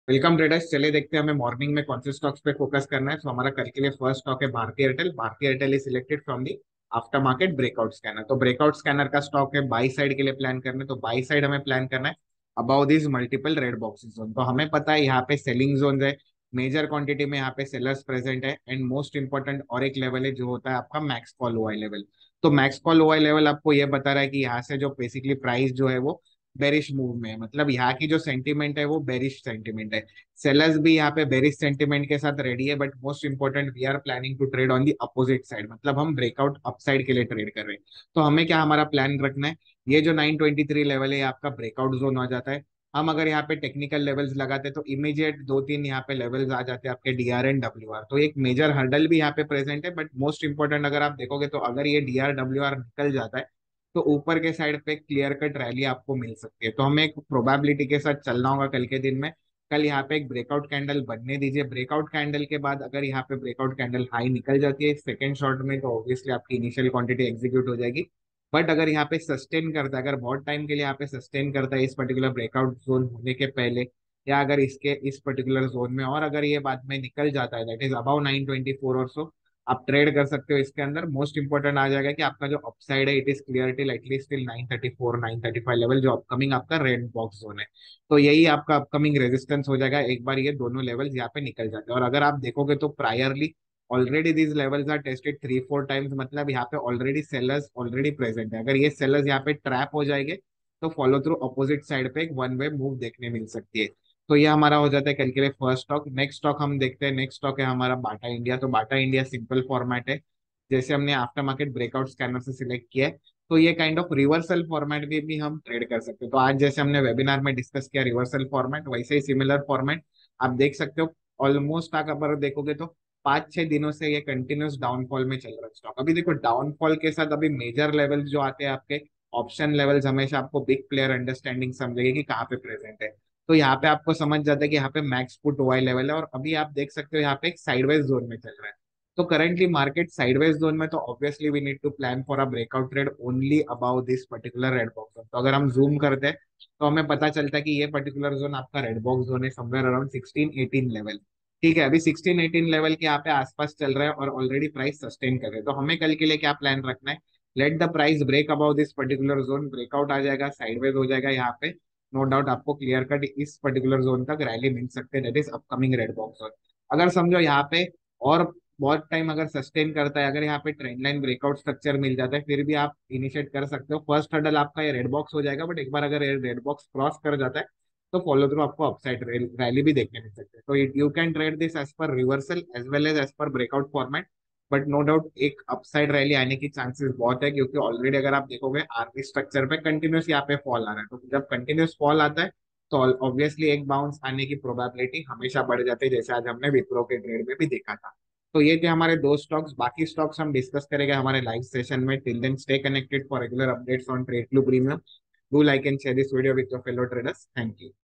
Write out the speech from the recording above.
Welcome traders. चले देखते हैं हमें मॉर्निंग में कौन से स्टॉक्स पे फोकस करना है। तो हमारा कल के लिए फर्स्ट स्टॉक है Bharti Airtel. Bharti Airtel is selected from the after market breakout scanner. तो ब्रेकआउट स्कैनर का स्टॉक है, बाई साइड के लिए प्लान करना है। तो बाई साइड हमें प्लान करना है above this multiple red boxes zone. तो हमें पता है यहाँ पे सेलिंग जोन है, मेजर क्वांटिटी में यहाँ पे सेलर्स प्रेजेंट है। एंड मोस्ट इंपॉर्टेंट और एक लेवल है जो होता है आपका मैक्स कॉल ओआई लेवल। तो मैक्स कॉल ओआई लेवल आपको ये बता रहा है कि यहाँ से जो बेसिकली प्राइस जो है वो बेरिश मूव में है, मतलब यहाँ की जो सेंटीमेंट है वो बेरिश सेंटीमेंट है। सेलर्स भी यहाँ पे बेरिश सेंटीमेंट के साथ रेडी है, but most important we are planning to trade on the opposite side, मतलब हम ब्रेकआउट अपसाइड के लिए ट्रेड कर रहे हैं। तो हमें क्या हमारा प्लान रखना है, ये जो 923 लेवल है ये आपका ब्रेकआउट जोन हो जाता है। हम अगर यहाँ पे टेक्निकल लेवल्स लगाते हैं तो इमीडिएट दो तीन यहाँ पे लेवल्स आ जाते हैं आपके डीआर एंड डब्ल्यू आर। तो एक मेजर हर्डल भी यहाँ पे प्रेजेंट है, बट मोस्ट इंपॉर्टेंट अगर आप देखोगे तो अगर ये डीआर डब्ल्यू आर निकल जाता है तो ऊपर के साइड पे क्लियर कट रैली आपको मिल सकती है। तो हमें एक प्रोबेबिलिटी के साथ चलना होगा कल के दिन में। कल यहाँ पे एक ब्रेकआउट कैंडल बनने दीजिए। ब्रेकआउट कैंडल के बाद अगर यहाँ पे ब्रेकआउट कैंडल हाई निकल जाती है सेकंड शॉट में तो ऑब्वियसली आपकी इनिशियल क्वांटिटी एग्जीक्यूट हो जाएगी। बट अगर यहाँ पे सस्टेन करता है, अगर बहुत टाइम के लिए यहाँ पे सस्टेन करता है इस पर्टिकुलर ब्रेकआउट जोन होने के पहले, या अगर इसके इस पर्टिकुलर जोन में और अगर ये बाद में निकल जाता है दैट इज अबाउ 924 और सो, आप ट्रेड कर सकते हो इसके अंदर। मोस्ट इंपॉर्टेंट आ जाएगा कि आपका जो अपसाइड है it is clear till at least till 934 935 level, जो अपकमिंग आपका रेड बॉक्स जोन है। तो यही आपका अपकमिंग रेजिस्टेंस हो जाएगा एक बार ये दोनों लेवल्स यहाँ पे निकल जाते हैं। और अगर आप देखोगे तो priorly already these levels are tested 3-4 times, मतलब यहाँ पे ऑलरेडी सेलर्स ऑलरेडी प्रेजेंट है। अगर ये सेलर्स यहाँ पे ट्रैप हो जाएंगे तो फॉलो थ्रू अपोजिट साइड पे एक वन वे मूव देखने मिल सकती है। तो ये हमारा हो जाता है कल के लिए फर्स्ट स्टॉक। नेक्स्ट स्टॉक हम देखते हैं, नेक्स्ट स्टॉक है हमारा बाटा इंडिया। तो बाटा इंडिया सिंपल फॉर्मेट है, जैसे हमने आफ्टर मार्केट ब्रेकआउट स्कैनर से सिलेक्ट किया है तो ये काइंड ऑफ रिवर्सल फॉर्मेट भी हम ट्रेड कर सकते हैं। तो आज जैसे हमने वेबिनार में डिस्कस किया रिवर्सल फॉर्मेट, वैसे ही सिमिलर फॉर्मेट आप देख सकते हो। ऑलमोस्ट अगर देखोगे तो 5-6 दिनों से ये कंटिन्यूस डाउनफॉल में चल रहा है स्टॉक। अभी देखो डाउनफॉल के साथ अभी मेजर लेवल्स जो आते हैं आपके ऑप्शन लेवल्स, हमेशा आपको बिग प्लेयर अंडरस्टैंडिंग समझेगी कि कहाँ पे प्रेजेंट है। तो यहाँ पे आपको समझ जाता है कि यहाँ पे मैक्स पुट ओआई लेवल है और अभी आप देख सकते हो यहाँ पे एक साइडवेज जोन में चल रहा है। तो करंटली मार्केट साइडवेज जोन में, तो obviously we need to plan for a breakout trade only above this particular red box zone. तो अगर हम जूम करते हैं तो हमें पता चलता है कि ये पर्टिकुलर जोन आपका रेड बॉक्स जोन है समवेयर अराउंड 16-18 लेवल। ठीक है, अभी 16-18 लेवल के यहाँ पे आसपास चल रहा है और ऑलरेडी प्राइस सस्टेन कर रहे हैं। तो हमें कल के लिए क्या प्लान रखना है, let the price break above this particular zone, breakout आ जाएगा साइडवेज हो जाएगा यहाँ पे, नो डाउट आपको क्लियर कट इस पर्टिकुलर जोन तक रैली मिल सकते हैं, that is upcoming red box zone. अगर समझो यहाँ पे और बहुत टाइम अगर सस्टेन करता है, अगर यहाँ पे ट्रेंड लाइन ब्रेकआउट स्ट्रक्चर मिल जाता है फिर भी आप इनिशिएट कर सकते हो। फर्स्ट हर्डल आपका ये रेड बॉक्स हो जाएगा, बट एक बार अगर ये रेड बॉक्स क्रॉस कर जाता है तो फॉलो थ्रू आपको अपसाइड रैली भी देखने मिल सकते हैं। तो you can trade this as per reversal as well as per breakout format. But no doubt एक अपसाइड रैली आने की चांसेस बहुत है, क्योंकि ऑलरेडी अगर आप देखोगे आरपी स्ट्रक्चर पे कंटिन्यूस यहाँ पे फॉल आ रहा है। तो जब कंटिन्यूस फॉल आता है तो ऑब्वियसली एक बाउंस आने की प्रोबेबिलिटी हमेशा बढ़ जाती है, जैसे आज हमने विप्रो के ट्रेड में भी देखा था। तो ये थे हमारे दो स्टॉक्स, बाकी स्टॉक्स हम डिस्कस करेंगे हमारे लाइव सेशन में। Till then stay connected for regular updates on Trade Blue Premium. Do like and share this video with your fellow traders. Thank you.